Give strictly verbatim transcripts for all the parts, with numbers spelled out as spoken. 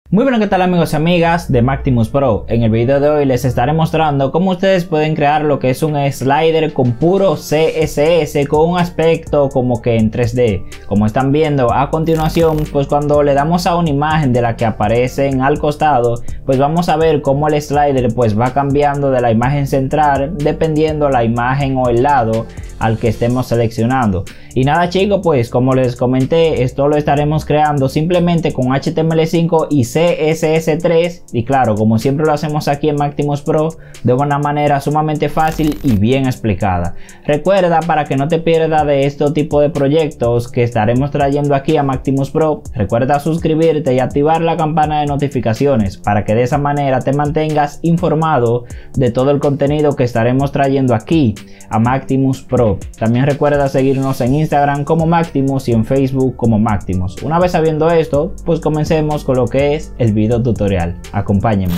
Muy bueno, ¿qué tal amigos y amigas de Mactimus Pro? En el video de hoy les estaré mostrando cómo ustedes pueden crear lo que es un slider con puro C S S con un aspecto como que en tres D. Como están viendo a continuación, pues cuando le damos a una imagen de la que aparecen al costado, pues vamos a ver cómo el slider pues va cambiando de la imagen central dependiendo la imagen o el lado al que estemos seleccionando. Y nada chicos, pues como les comenté, esto lo estaremos creando simplemente con H T M L cinco y C S S tres, y claro, como siempre lo hacemos aquí en Mactimus Pro, de una manera sumamente fácil y bien explicada. Recuerda, para que no te pierdas de este tipo de proyectos que estaremos trayendo aquí a Mactimus Pro, recuerda suscribirte y activar la campana de notificaciones para que de esa manera te mantengas informado de todo el contenido que estaremos trayendo aquí a Mactimus Pro. También recuerda seguirnos en Instagram como Mactimus y en Facebook como Mactimus. Una vez sabiendo esto, pues comencemos con lo que es el video tutorial. Acompáñenme.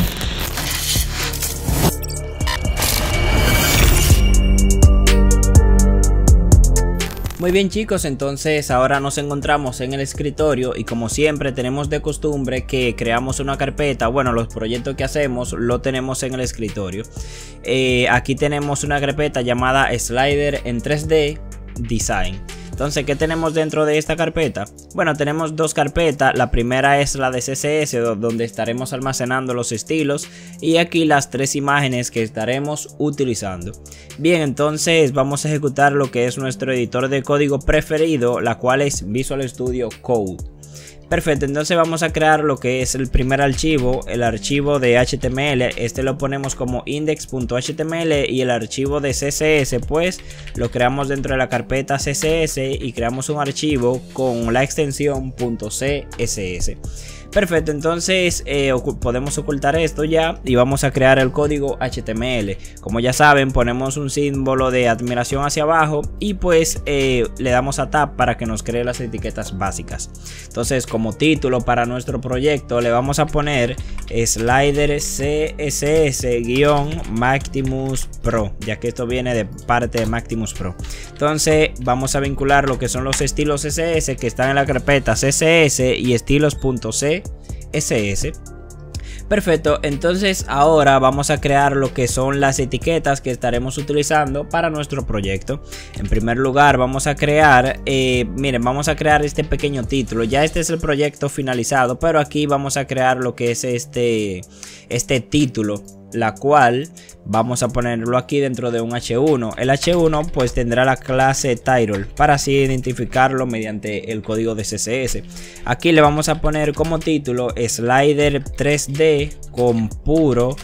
Muy bien chicos, entonces ahora nos encontramos en el escritorio y como siempre tenemos de costumbre que creamos una carpeta. Bueno, los proyectos que hacemos lo tenemos en el escritorio. Eh, aquí tenemos una carpeta llamada Slider en tres D Design. Entonces, ¿qué tenemos dentro de esta carpeta? Bueno, tenemos dos carpetas. La primera es la de C S S, donde estaremos almacenando los estilos, y aquí las tres imágenes que estaremos utilizando. Bien, entonces vamos a ejecutar lo que es nuestro editor de código preferido, la cual es Visual Studio Code. Perfecto, entonces vamos a crear lo que es el primer archivo, el archivo de H T M L. Este lo ponemos como index punto H T M L, y el archivo de C S S pues lo creamos dentro de la carpeta C S S y creamos un archivo con la extensión .css. Perfecto, entonces eh, podemos ocultar esto ya y vamos a crear el código H T M L. Como ya saben, ponemos un símbolo de admiración hacia abajo y pues eh, le damos a Tab para que nos cree las etiquetas básicas. Entonces, como título para nuestro proyecto le vamos a poner Slider C S S-Mactimus Pro, ya que esto viene de parte de Mactimus Pro. Entonces vamos a vincular lo que son los estilos C S S que están en la carpeta C S S y estilos.c S S. Perfecto, entonces ahora vamos a crear lo que son las etiquetas que estaremos utilizando para nuestro proyecto. En primer lugar vamos a crear, eh, miren, vamos a crear este pequeño título. Ya este es el proyecto finalizado, pero aquí vamos a crear lo que es este, este título, la cual vamos a ponerlo aquí dentro de un H uno. El H uno pues tendrá la clase title para así identificarlo mediante el código de C S S. Aquí le vamos a poner como título Slider tres D con puro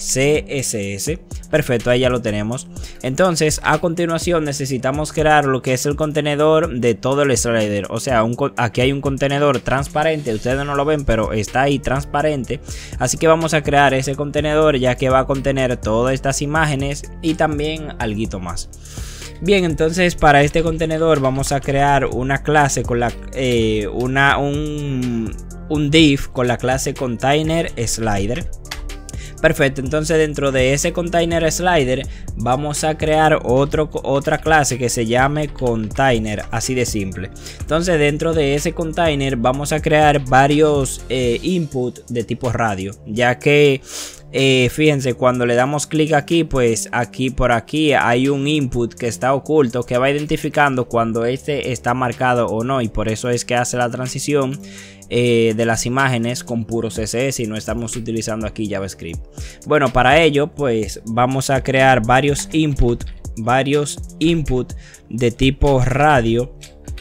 C S S. Perfecto, ahí ya lo tenemos. Entonces a continuación necesitamos crear lo que es el contenedor de todo el slider. O sea, un, aquí hay un contenedor transparente, ustedes no lo ven pero está ahí transparente. Así que vamos a crear ese contenedor, ya que va a contener todas estas imágenes y también alguito más. Bien, entonces para este contenedor vamos a crear una clase con la eh, una un, un div con la clase container slider. Perfecto, entonces dentro de ese container slider vamos a crear otro, otra clase que se llame container, así de simple. Entonces dentro de ese container vamos a crear varios eh, input de tipo radio, ya que eh, fíjense, cuando le damos clic aquí, pues aquí por aquí hay un input que está oculto que va identificando cuando este está marcado o no, y por eso es que hace la transición Eh, de las imágenes con puro C S S y no estamos utilizando aquí JavaScript. Bueno, para ello pues vamos a crear varios input, varios input de tipo radio,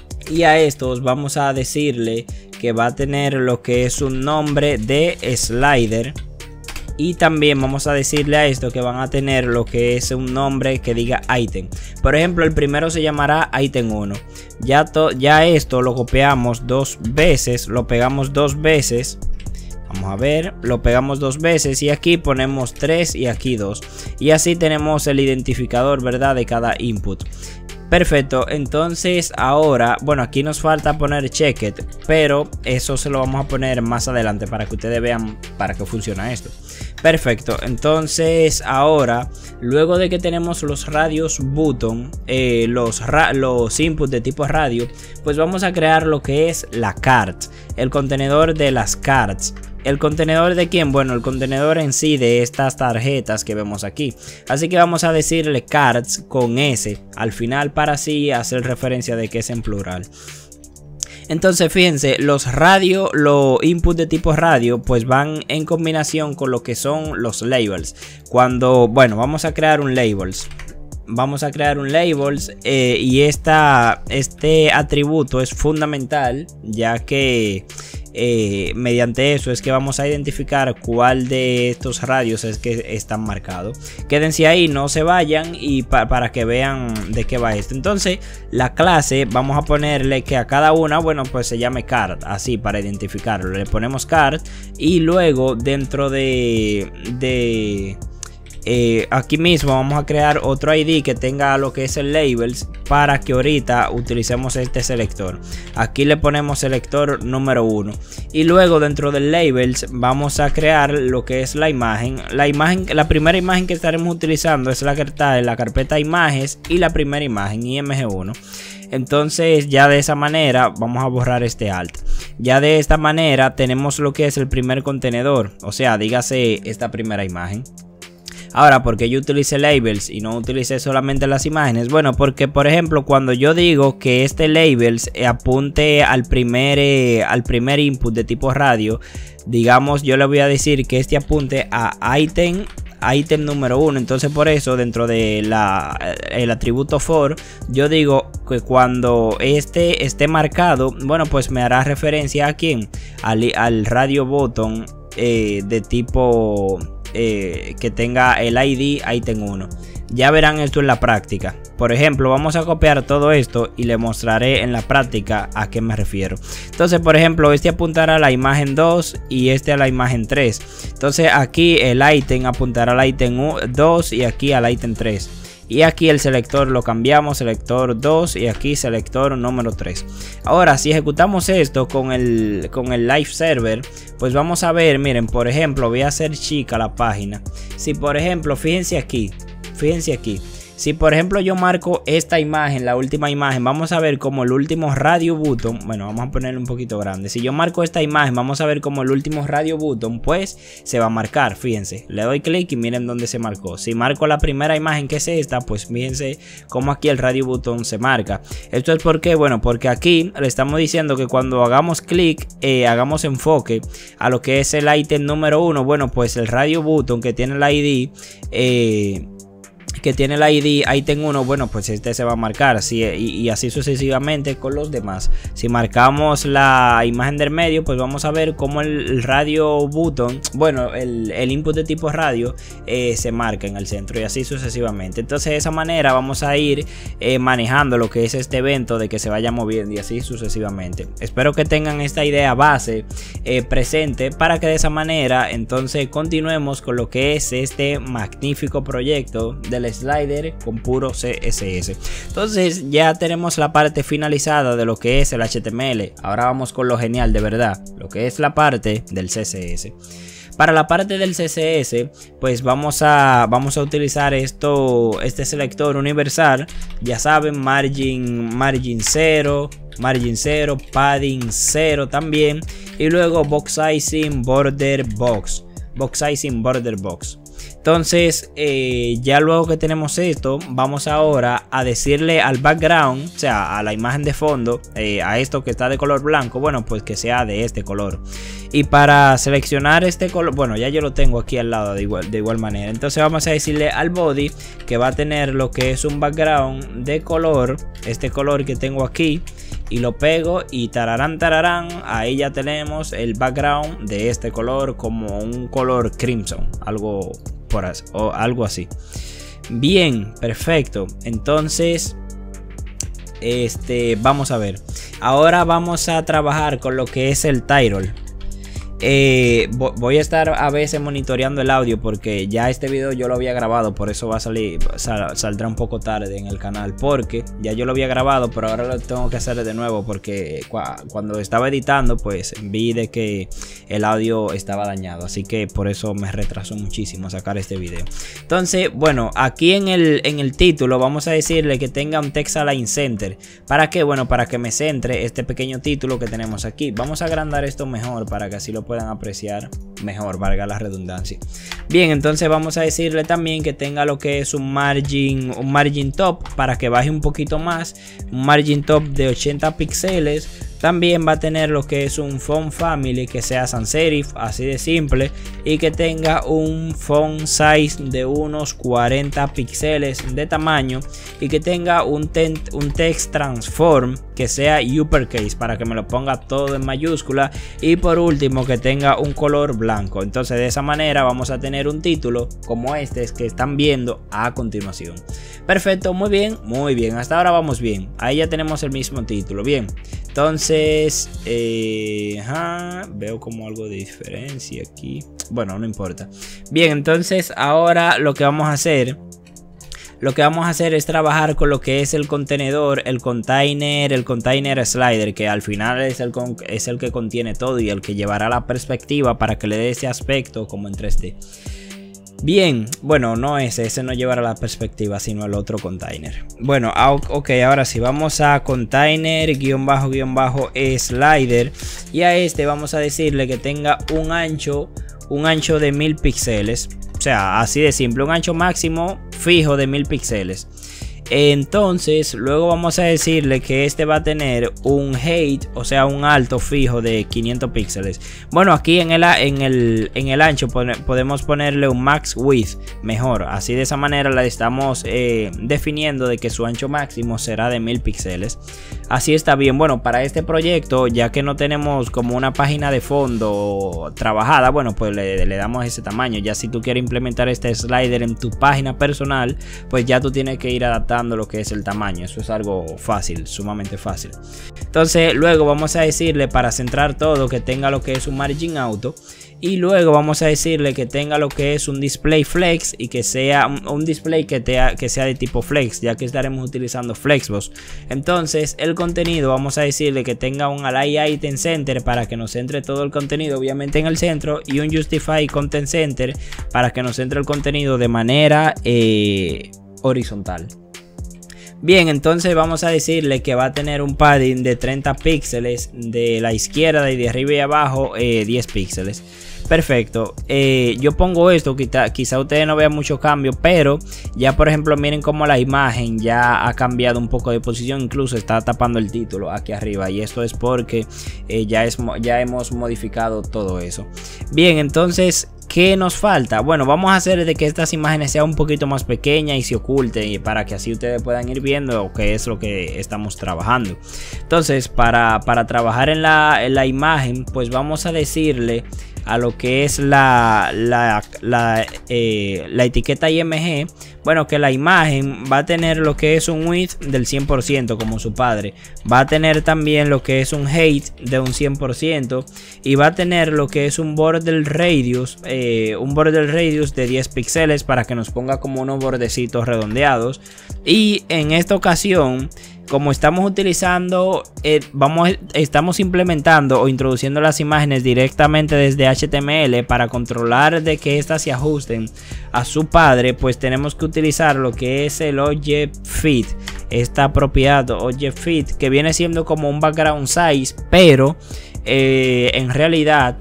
y a estos vamos a decirle que va a tener lo que es un nombre de slider. Y también vamos a decirle a esto que van a tener lo que es un nombre que diga item. Por ejemplo, el primero se llamará item uno. Ya, ya esto lo copiamos dos veces, lo pegamos dos veces. Vamos a ver, lo pegamos dos veces y aquí ponemos tres y aquí dos. Y así tenemos el identificador, ¿verdad?, de cada input. Perfecto, entonces ahora, bueno, aquí nos falta poner checked, pero eso se lo vamos a poner más adelante para que ustedes vean para qué funciona esto. Perfecto, entonces ahora, luego de que tenemos los radios button, eh, los, los inputs de tipo radio, pues vamos a crear lo que es la cart, el contenedor de las cards. ¿El contenedor de quién? Bueno, el contenedor en sí de estas tarjetas que vemos aquí. Así que vamos a decirle cards con S al final para así hacer referencia de que es en plural. Entonces fíjense, los radio, los inputs de tipo radio pues van en combinación con lo que son los labels. Cuando, bueno, vamos a crear un labels. Vamos a crear un labels eh, y esta, este atributo es fundamental, ya que eh, mediante eso es que vamos a identificar cuál de estos radios es que están marcados. Quédense ahí, no se vayan y pa para que vean de qué va esto. Entonces la clase vamos a ponerle que a cada una, bueno, pues se llame card, así para identificarlo. Le ponemos card y luego dentro de... de Eh, aquí mismo vamos a crear otro I D que tenga lo que es el labels para que ahorita utilicemos este selector. Aquí le ponemos selector número uno y luego dentro del labels vamos a crear lo que es la imagen. La imagen, la primera imagen que estaremos utilizando es la que está en la carpeta imágenes y la primera imagen I M G uno. Entonces ya de esa manera vamos a borrar este alt. Ya de esta manera tenemos lo que es el primer contenedor, o sea, dígase esta primera imagen. Ahora, ¿por qué yo utilicé labels y no utilicé solamente las imágenes? Bueno, porque por ejemplo cuando yo digo que este labels apunte al primer, eh, al primer input de tipo radio, digamos yo le voy a decir que este apunte a item ítem número uno. Entonces por eso dentro de la el atributo for yo digo que cuando este esté marcado, bueno, pues me hará referencia a quién, al, al radio button eh, de tipo eh, que tenga el I D ítem uno. Ya verán esto en la práctica. Por ejemplo, vamos a copiar todo esto y le mostraré en la práctica a qué me refiero. Entonces, por ejemplo, este apuntará a la imagen dos y este a la imagen tres. Entonces aquí el ítem apuntará al ítem dos y aquí al ítem tres. Y aquí el selector lo cambiamos, selector dos y aquí selector número tres. Ahora, si ejecutamos esto con el, con el live server, pues vamos a ver, miren, por ejemplo, voy a hacer chica la página. Si por ejemplo, fíjense aquí. Fíjense aquí, si por ejemplo yo marco esta imagen, la última imagen, vamos a ver como el último radio button, bueno, vamos a ponerle un poquito grande. Si yo marco esta imagen, vamos a ver como el último radio button, pues se va a marcar. Fíjense, le doy clic y miren dónde se marcó. Si marco la primera imagen, que es esta, pues fíjense como aquí el radio button se marca. Esto es porque, bueno, porque aquí le estamos diciendo que cuando hagamos clic, eh, hagamos enfoque a lo que es el ítem número uno, bueno, pues el radio button que tiene el I D, eh, que tiene el I D ítem uno, bueno, pues este se va a marcar así, y, y así sucesivamente con los demás. Si marcamos la imagen del medio, pues vamos a ver cómo el, el radio button, bueno, el, el input de tipo radio eh, se marca en el centro y así sucesivamente. Entonces de esa manera vamos a ir eh, manejando lo que es este evento de que se vaya moviendo y así sucesivamente. Espero que tengan esta idea base eh, presente para que de esa manera entonces continuemos con lo que es este magnífico proyecto del slider con puro C S S. Entonces ya tenemos la parte finalizada de lo que es el H T M L. Ahora vamos con lo genial de verdad, lo que es la parte del C S S. Para la parte del C S S, pues vamos a, vamos a utilizar esto, este selector universal. Ya saben, margin, margin cero, margin cero, padding cero también. Y luego box sizing, border box, box sizing, border box. Entonces eh, ya luego que tenemos esto, vamos ahora a decirle al background, o sea a la imagen de fondo, eh, a esto que está de color blanco, bueno, pues que sea de este color. Y para seleccionar este color, bueno, ya yo lo tengo aquí al lado de igual, de igual manera. Entonces vamos a decirle al body que va a tener lo que es un background de color, este color que tengo aquí. Y lo pego y tararán tararán, ahí ya tenemos el background de este color, como un color crimson, algo por así, o algo así. Bien, perfecto. Entonces este vamos a ver, ahora vamos a trabajar con lo que es el title. Eh, voy a estar a veces monitoreando el audio porque ya este video yo lo había grabado, por eso va a salir, sal, saldrá un poco tarde en el canal, porque ya yo lo había grabado, pero ahora lo tengo que hacer de nuevo porque cu cuando estaba editando pues vi de que el audio estaba dañado, así que por eso me retrasó muchísimo sacar este video. Entonces, bueno, aquí en el, en el título vamos a decirle que tenga un text align center. ¿Para qué? Bueno, para que me centre este pequeño título que tenemos aquí. Vamos a agrandar esto mejor para que así lo puedan apreciar mejor, valga la redundancia. Bien, entonces vamos a decirle también que tenga lo que es un margin, un margin top para que baje un poquito más, un margin top de ochenta píxeles. También va a tener lo que es un font family que sea sans serif, así de simple, y que tenga un font size de unos cuarenta píxeles de tamaño y que tenga un, un text transform que sea uppercase para que me lo ponga todo en mayúscula, y por último que tenga un color blanco. Entonces de esa manera vamos a tener un título como este que están viendo a continuación. Perfecto, muy bien, muy bien, hasta ahora vamos bien. Ahí ya tenemos el mismo título. Bien, entonces eh, ajá, veo como algo de diferencia aquí. Bueno, no importa. Bien, entonces ahora lo que vamos a hacer Lo que vamos a hacer es trabajar con lo que es el contenedor, el container, el container slider, que al final es el, con, es el que contiene todo y el que llevará la perspectiva para que le dé ese aspecto como en tres D. Bien, bueno, no ese, ese no llevará la perspectiva, sino el otro container. Bueno, ok, ahora sí, vamos a container, guión bajo, guión bajo, slider. Y a este vamos a decirle que tenga un ancho, un ancho de mil píxeles. O sea, así de simple, un ancho máximo fijo de mil píxeles. Entonces, luego vamos a decirle que este va a tener un height, o sea, un alto fijo de quinientos píxeles. Bueno, aquí en el, en el, en el ancho podemos ponerle un max width mejor. Así de esa manera la estamos eh, definiendo de que su ancho máximo será de mil píxeles. Así está bien. Bueno, para este proyecto, ya que no tenemos como una página de fondo trabajada, bueno, pues le, le damos ese tamaño. Ya si tú quieres implementar este slider en tu página personal, pues ya tú tienes que ir adaptando lo que es el tamaño. Eso es algo fácil, sumamente fácil. Entonces luego vamos a decirle, para centrar todo, que tenga lo que es un margin auto, y luego vamos a decirle que tenga lo que es un display flex y que sea un, un display que, te, que sea de tipo flex, ya que estaremos utilizando Flexbox. Entonces el contenido vamos a decirle que tenga un Align Item Center para que nos centre todo el contenido obviamente en el centro, y un Justify Content Center para que nos centre el contenido de manera eh, horizontal. Bien, entonces vamos a decirle que va a tener un padding de treinta píxeles de la izquierda y de arriba y abajo eh, diez píxeles. Perfecto, eh, yo pongo esto, quizá, quizá ustedes no vean mucho cambio, pero ya por ejemplo miren cómo la imagen ya ha cambiado un poco de posición, incluso está tapando el título aquí arriba, y esto es porque eh, ya, es, ya hemos modificado todo eso. Bien, entonces ¿qué nos falta? Bueno, vamos a hacer de que estas imágenes sean un poquito más pequeñas y se oculten, para que así ustedes puedan ir viendo qué es lo que estamos trabajando. Entonces para, para trabajar en la, en la imagen, pues vamos a decirle a lo que es la, la, la, eh, la etiqueta I M G, bueno, que la imagen va a tener lo que es un width del cien por ciento como su padre, va a tener también lo que es un height de un cien por ciento, y va a tener lo que es un border radius, eh, un border radius de diez píxeles para que nos ponga como unos bordecitos redondeados. Y en esta ocasión, como estamos utilizando, eh, vamos, estamos implementando o introduciendo las imágenes directamente desde H T M L para controlar de que éstas se ajusten a su padre, pues tenemos que utilizar lo que es el Object Fit, esta propiedad Object Fit, que viene siendo como un background size, pero eh, en realidad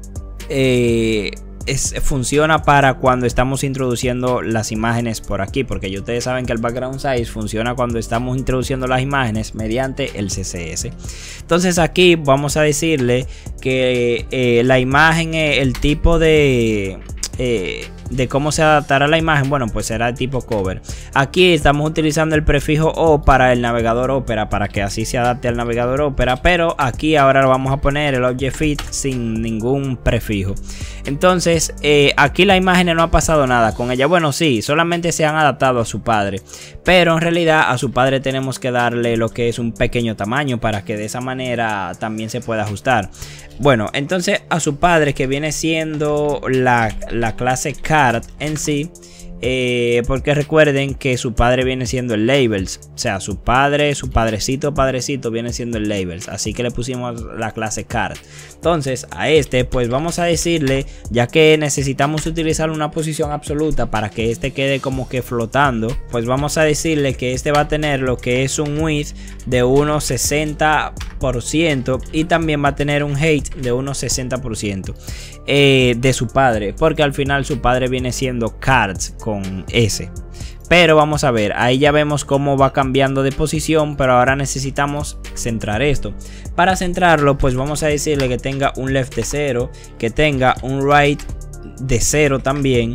eh, Es, funciona para cuando estamos introduciendo las imágenes por aquí, porque ya ustedes saben que el background size funciona cuando estamos introduciendo las imágenes mediante el C S S. Entonces aquí vamos a decirle que eh, la imagen, eh, el tipo de eh, de cómo se adaptará la imagen, bueno, pues será tipo cover. Aquí estamos utilizando el prefijo O para el navegador Opera, para que así se adapte al navegador Opera, pero aquí ahora vamos a poner el Object Fit sin ningún prefijo. Entonces eh, aquí la imagen no ha pasado nada con ella. Bueno, sí, solamente se han adaptado a su padre, pero en realidad a su padre tenemos que darle lo que es un pequeño tamaño para que de esa manera también se pueda ajustar. Bueno, entonces a su padre, que viene siendo la, la clase card en sí, Eh, porque recuerden que su padre viene siendo el labels, o sea, su padre, su padrecito, padrecito viene siendo el labels, así que le pusimos la clase card. Entonces a este pues vamos a decirle, ya que necesitamos utilizar una posición absoluta para que este quede como que flotando, pues vamos a decirle que este va a tener lo que es un width de unos sesenta por ciento y también va a tener un height de unos sesenta por ciento eh, de su padre, porque al final su padre viene siendo cards con S. Pero vamos a ver, ahí ya vemos cómo va cambiando de posición, pero ahora necesitamos centrar esto. Para centrarlo pues vamos a decirle que tenga un left de cero, que tenga un right de cero también,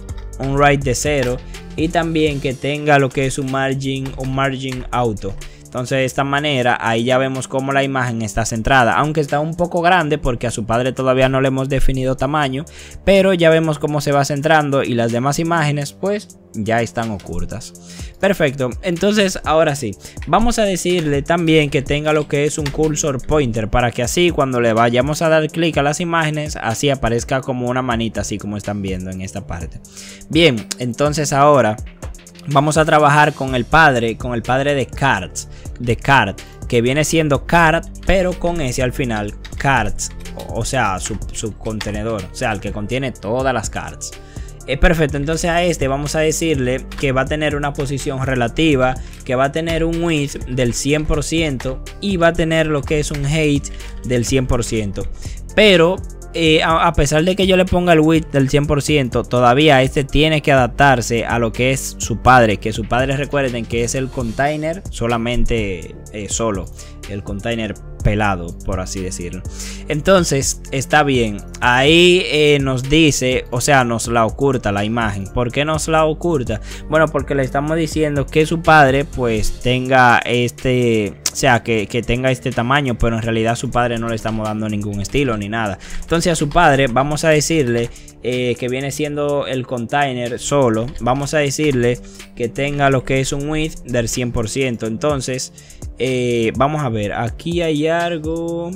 un right de cero y también que tenga lo que es un margin, un margin auto. Entonces de esta manera ahí ya vemos cómo la imagen está centrada, aunque está un poco grande porque a su padre todavía no le hemos definido tamaño, pero ya vemos cómo se va centrando y las demás imágenes pues ya están ocultas. Perfecto, entonces ahora sí, vamos a decirle también que tenga lo que es un cursor pointer para que así cuando le vayamos a dar clic a las imágenes, así aparezca como una manita, así como están viendo en esta parte. Bien, entonces ahora vamos a trabajar con el padre, con el padre de cards, de card, que viene siendo card, pero con S al final, cards, o, o sea, su, su contenedor, o sea, el que contiene todas las cards. Eh, perfecto, entonces a este vamos a decirle que va a tener una posición relativa, que va a tener un width del cien por ciento y va a tener lo que es un height del cien por ciento. Pero Eh, a, a pesar de que yo le ponga el width del cien por ciento, todavía este tiene que adaptarse a lo que es su padre, que su padre recuerden que es el container solamente eh, solo, el container pelado, por así decirlo. Entonces está bien, ahí eh, nos dice, o sea, nos la oculta la imagen. ¿Por qué nos la oculta? Bueno, porque le estamos diciendo que su padre pues tenga este, o sea, que, que tenga este tamaño, pero en realidad a su padre no le estamos dando ningún estilo ni nada. Entonces a su padre vamos a decirle eh, que viene siendo el container solo, vamos a decirle que tenga lo que es un width del cien por ciento. Entonces eh, vamos a ver, aquí hay algo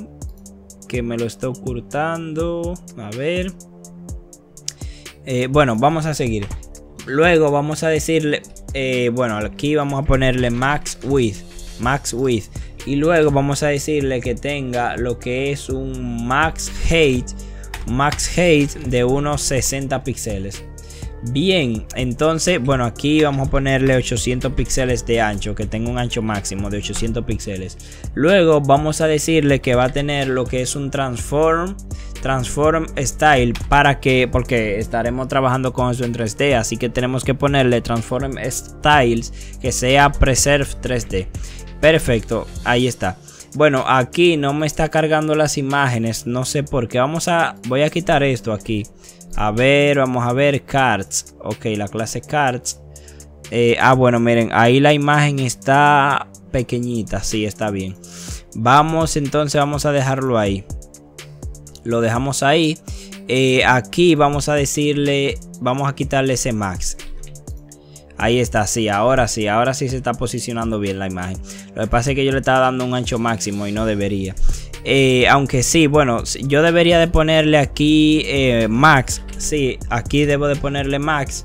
que me lo está ocultando, a ver, eh, bueno, vamos a seguir. Luego vamos a decirle eh, bueno, aquí vamos a ponerle max width, max width, y luego vamos a decirle que tenga lo que es un max height, max height de unos sesenta píxeles. Bien, entonces bueno, aquí vamos a ponerle ochocientos píxeles de ancho, que tenga un ancho máximo de ochocientos píxeles. Luego vamos a decirle que va a tener lo que es un transform transform style, para que, porque estaremos trabajando con eso en tres D, así que tenemos que ponerle transform styles que sea preserve tres D. Perfecto, ahí está. Bueno, aquí no me está cargando las imágenes, no sé por qué. Vamos a, voy a quitar esto aquí. A ver, vamos a ver cards. Ok, la clase cards. Eh, ah, bueno, miren, ahí la imagen está pequeñita, sí, está bien. Vamos, entonces vamos a dejarlo ahí. Lo dejamos ahí. Eh, aquí vamos a decirle, vamos a quitarle ese max. Ahí está, sí, ahora sí, ahora sí se está posicionando bien la imagen. Lo que pasa es que yo le estaba dando un ancho máximo y no debería. Eh, aunque sí, bueno, yo debería de ponerle aquí eh, max. Sí, aquí debo de ponerle max.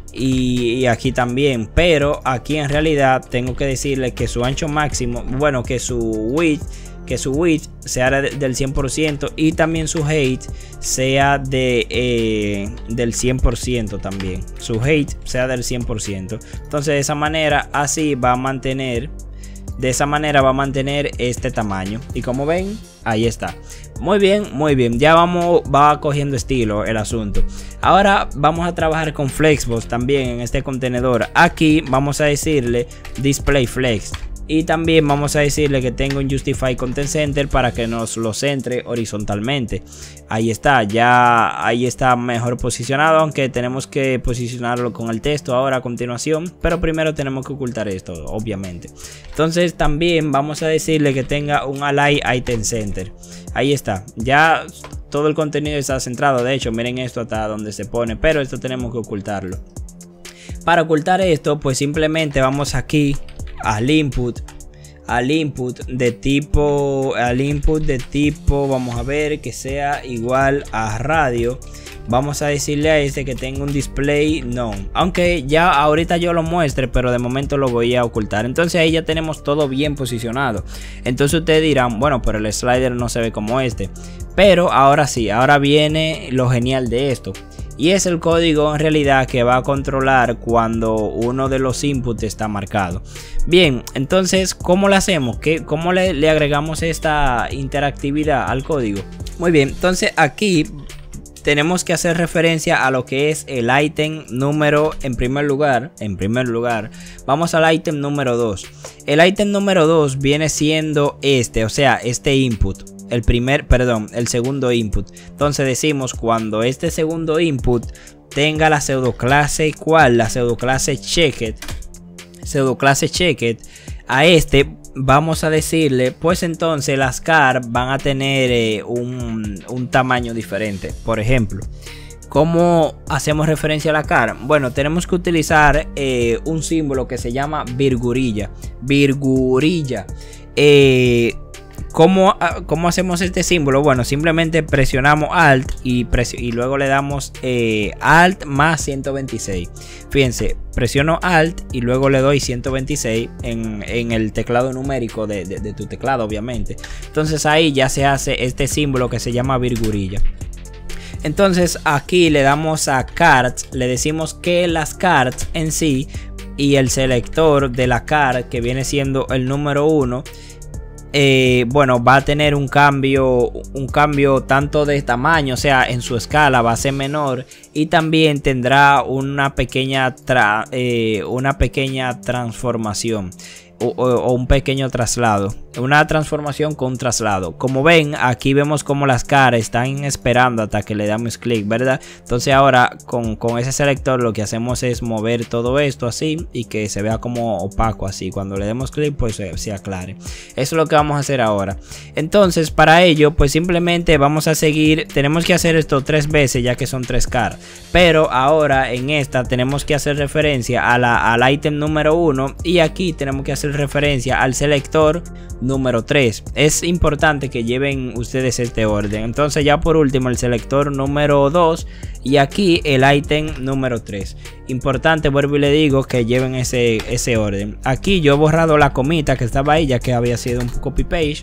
Y, y aquí también. Pero aquí en realidad tengo que decirle que su ancho máximo, bueno, que su width, que su width sea de, del cien por ciento. Y también su height sea de, eh, del cien por ciento también. Su height sea del cien por ciento. Entonces de esa manera así va a mantener. De esa manera va a mantener este tamaño. Y como ven, ahí está. Muy bien, muy bien. Ya vamos, va cogiendo estilo el asunto. Ahora vamos a trabajar con Flexbox también en este contenedor. Aquí vamos a decirle Display Flex. Y también vamos a decirle que tenga un Justify Content Center para que nos lo centre horizontalmente. Ahí está, ya ahí está mejor posicionado, aunque tenemos que posicionarlo con el texto ahora a continuación. Pero primero tenemos que ocultar esto, obviamente. Entonces también vamos a decirle que tenga un Align Item Center. Ahí está, ya todo el contenido está centrado. De hecho, miren esto hasta donde se pone, pero esto tenemos que ocultarlo. Para ocultar esto, pues simplemente vamos aquí al input, al input de tipo, al input de tipo, vamos a ver que sea igual a radio. vamos a decirle a este que tenga un display none, aunque ya ahorita yo lo muestre, pero de momento lo voy a ocultar. Entonces ahí ya tenemos todo bien posicionado. Entonces ustedes dirán, bueno, pero el slider no se ve como este, pero ahora sí, ahora viene lo genial de esto. Y es el código en realidad que va a controlar cuando uno de los inputs está marcado. Bien, entonces, ¿cómo lo hacemos? ¿Qué, ¿Cómo le, le agregamos esta interactividad al código? Muy bien, entonces aquí tenemos que hacer referencia a lo que es el ítem número, en primer lugar, en primer lugar, vamos al ítem número dos. El ítem número dos viene siendo este, o sea, este input. El primer, perdón, el segundo input. Entonces decimos cuando este segundo input tenga la pseudoclase cual, la pseudoclase checked, pseudoclase checked, a este vamos a decirle, pues entonces las car van a tener eh, un, un tamaño diferente. Por ejemplo, ¿cómo hacemos referencia a la car? Bueno, tenemos que utilizar eh, un símbolo que se llama virgulilla. Virgulilla. Eh, ¿Cómo, ¿Cómo hacemos este símbolo? Bueno, simplemente presionamos Alt y, pres y luego le damos eh, Alt más ciento veintiséis. Fíjense, presiono Alt y luego le doy ciento veintiséis en, en el teclado numérico de, de, de tu teclado, obviamente. Entonces ahí ya se hace este símbolo que se llama virgulilla. Entonces aquí le damos a cards, le decimos que las cards en sí y el selector de la card, que viene siendo el número uno, Eh, bueno, va a tener un cambio un cambio tanto de tamaño, o sea, en su escala va a ser menor, y también tendrá una pequeña tra, eh, una pequeña transformación o, o, o un pequeño traslado, una transformación con un traslado. Como ven, aquí vemos como las caras están esperando hasta que le damos clic, ¿verdad? Entonces ahora con, con ese selector lo que hacemos es mover todo esto así y que se vea como opaco así. Cuando le demos clic pues se, se aclare. Eso es lo que vamos a hacer ahora. Entonces para ello pues simplemente vamos a seguir, tenemos que hacer esto tres veces ya que son tres caras. Pero ahora en esta tenemos que hacer referencia a la, al ítem número uno, y aquí tenemos que hacer referencia al selector número tres. Es importante que lleven ustedes este orden. Entonces ya por último el selector número dos y aquí el ítem número tres. Importante, vuelvo y le digo que lleven ese, ese orden. Aquí yo he borrado la comita que estaba ahí ya que había sido un copy paste.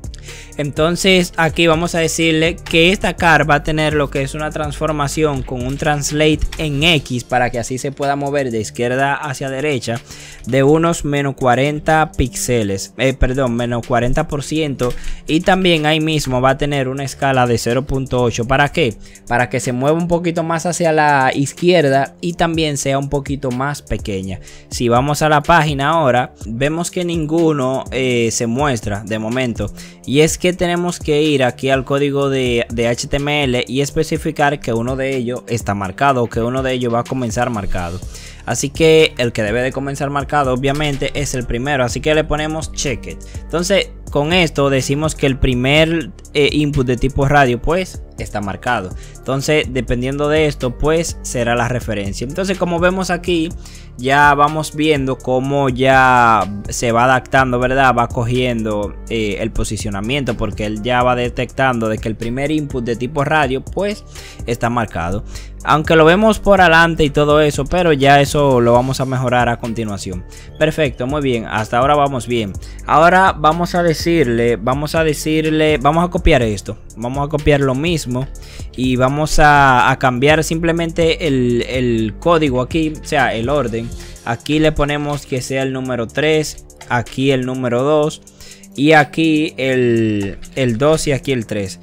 Entonces aquí vamos a decirle que esta car va a tener lo que es una transformación con un translate en X, para que así se pueda mover de izquierda hacia derecha de unos menos cuarenta píxeles, eh, perdón, menos cuarenta por ciento, y también ahí mismo va a tener una escala de cero punto ocho. ¿Para qué? Para que se mueva un poquito más hacia la izquierda y también sea un poquito más pequeña. Si vamos a la página ahora, vemos que ninguno eh, se muestra de momento, y es que tenemos que ir aquí al código de, de H T M L y especificar que uno de ellos está marcado, o que uno de ellos va a comenzar marcado. Así que el que debe de comenzar marcado obviamente es el primero, así que le ponemos checked. Entonces con esto decimos que el primer eh, input de tipo radio pues está marcado. Entonces dependiendo de esto pues será la referencia. Entonces como vemos aquí ya vamos viendo cómo ya se va adaptando, ¿verdad? Va cogiendo eh, el posicionamiento, porque él ya va detectando de que el primer input de tipo radio pues está marcado. Aunque lo vemos por adelante y todo eso, pero ya eso lo vamos a mejorar a continuación. Perfecto, muy bien, hasta ahora vamos bien. Ahora vamos a decirle, vamos a decirle, vamos a copiar esto. Vamos a copiar lo mismo y vamos a, a cambiar simplemente el, el código aquí, o sea, el orden. Aquí le ponemos que sea el número tres, aquí el número dos y aquí el, el dos y aquí el tres.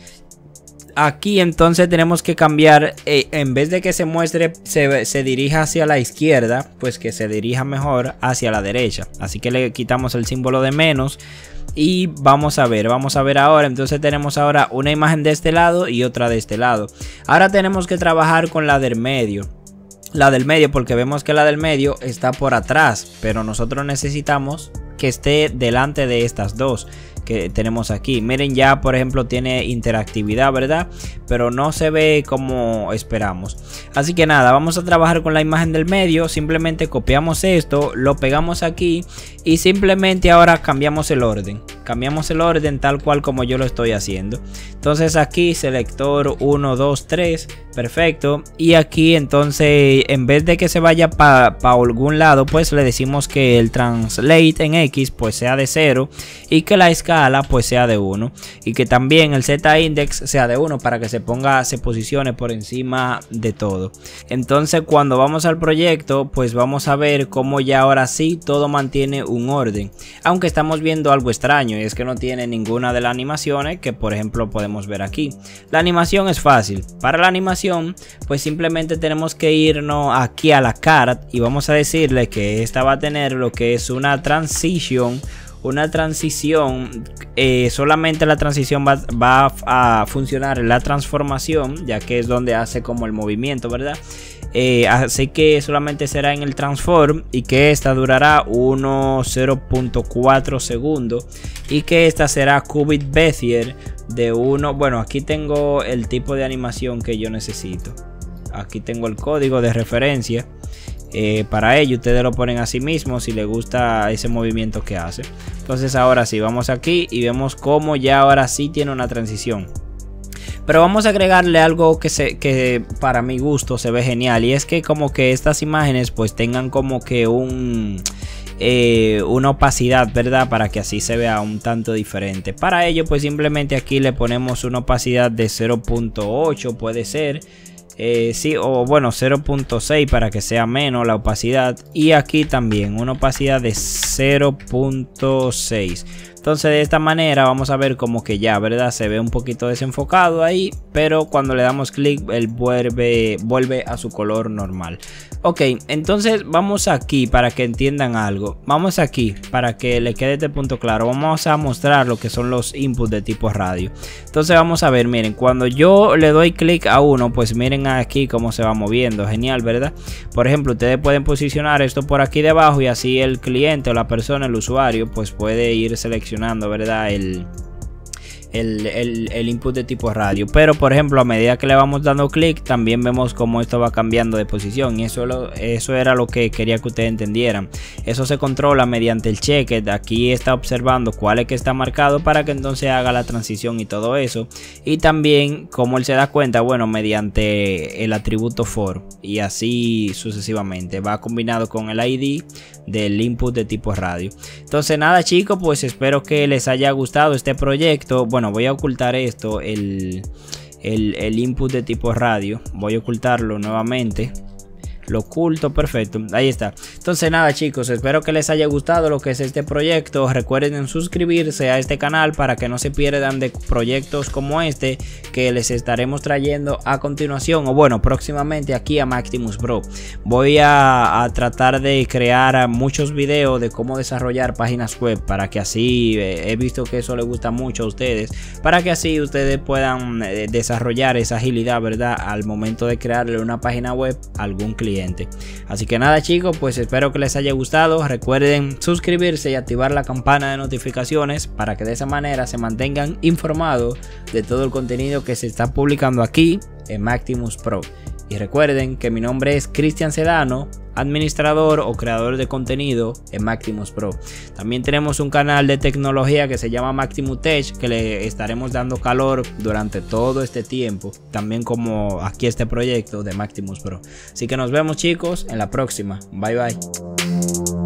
Aquí entonces tenemos que cambiar, eh, en vez de que se muestre, se, se dirija hacia la izquierda, pues que se dirija mejor hacia la derecha. Así que le quitamos el símbolo de menos y vamos a ver, vamos a ver ahora. Entonces tenemos ahora una imagen de este lado y otra de este lado. Ahora tenemos que trabajar con la del medio. La del medio, porque vemos que la del medio está por atrás, pero nosotros necesitamos que esté delante de estas dos, que tenemos aquí. Miren, ya por ejemplo tiene interactividad, ¿verdad? Pero no se ve como esperamos. Así que nada, vamos a trabajar con la imagen del medio. Simplemente copiamos esto, lo pegamos aquí y simplemente ahora cambiamos el orden. Cambiamos el orden tal cual como yo lo estoy haciendo. Entonces aquí selector uno, dos, tres, perfecto. Y aquí entonces en vez de que se vaya para pa algún lado, pues le decimos que el translate en X pues sea de cero y que la escala pues sea de uno y que también el Z-index sea de uno para que se ponga, se posicione por encima de todo. Entonces cuando vamos al proyecto pues vamos a ver cómo ya ahora sí todo mantiene un orden, aunque estamos viendo algo extraño y es que no tiene ninguna de las animaciones que por ejemplo podemos ver aquí. La animación es fácil. Para la animación pues simplemente tenemos que irnos aquí a la card y vamos a decirle que esta va a tener lo que es una transición. Una transición, eh, solamente la transición va, va a funcionar en la transformación, ya que es donde hace como el movimiento, ¿verdad? Eh, así que solamente será en el transform y que esta durará unos cero punto cuatro segundos y que esta será qubit Bezier de uno. Bueno, aquí tengo el tipo de animación que yo necesito. Aquí tengo el código de referencia. Eh, para ello ustedes lo ponen a sí mismos si les gusta ese movimiento que hace. Entonces ahora sí, vamos aquí y vemos cómo ya ahora sí tiene una transición. Pero vamos a agregarle algo que, se, que para mi gusto se ve genial. Y es que como que estas imágenes pues tengan como que un... Eh, una opacidad, ¿verdad? Para que así se vea un tanto diferente. Para ello pues simplemente aquí le ponemos una opacidad de cero punto ocho, puede ser. Eh, sí, o bueno, cero punto seis para que sea menos la opacidad. Y aquí también una opacidad de cero punto seis. Entonces de esta manera vamos a ver como que ya, ¿verdad? Se ve un poquito desenfocado ahí, pero cuando le damos clic él vuelve, vuelve a su color normal. Ok, entonces vamos aquí para que entiendan algo. Vamos aquí para que le quede este punto claro. Vamos a mostrar lo que son los inputs de tipo radio. Entonces vamos a ver, miren, cuando yo le doy clic a uno, pues miren aquí cómo se va moviendo. Genial, ¿verdad? Por ejemplo, ustedes pueden posicionar esto por aquí debajo y así el cliente o la persona, el usuario, pues puede ir seleccionando, ¿verdad? El... El, el, el input de tipo radio. Pero por ejemplo a medida que le vamos dando clic también vemos cómo esto va cambiando de posición. Y eso, lo, eso era lo que quería que ustedes entendieran. Eso se controla mediante el checker. Aquí está observando cuál es que está marcado para que entonces haga la transición y todo eso. Y también como él se da cuenta, bueno, mediante el atributo for. Y así sucesivamente. Va combinado con el I D del input de tipo radio. Entonces nada chicos, pues espero que les haya gustado este proyecto. Bueno, voy a ocultar esto, el, el, el input de tipo radio. Voy a ocultarlo nuevamente. Lo oculto, perfecto, ahí está. Entonces nada chicos, espero que les haya gustado lo que es este proyecto. Recuerden suscribirse a este canal para que no se pierdan de proyectos como este que les estaremos trayendo a continuación, o bueno, próximamente aquí a Maximus Pro. Voy a, a tratar de crear muchos videos de cómo desarrollar páginas web, para que así, eh, he visto que eso les gusta mucho a ustedes, para que así ustedes puedan eh, desarrollar esa agilidad, ¿verdad? Al momento de crearle una página web a algún cliente. Así que nada chicos, pues espero que les haya gustado. Recuerden suscribirse y activar la campana de notificaciones para que de esa manera se mantengan informados de todo el contenido que se está publicando aquí en Maximus Pro. Y recuerden que mi nombre es Cristian Sedano, administrador o creador de contenido en Maximus Pro. También tenemos un canal de tecnología que se llama Maximus Tech, que le estaremos dando calor durante todo este tiempo, también como aquí este proyecto de Maximus Pro. Así que nos vemos chicos en la próxima. Bye bye.